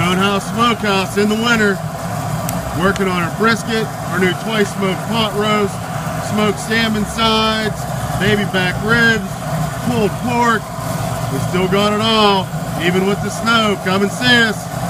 Roadhouse Smokehouse in the winter, working on our brisket, our new twice smoked pot roast, smoked salmon sides, baby back ribs, pulled pork. We still got it all, even with the snow. Come and see us.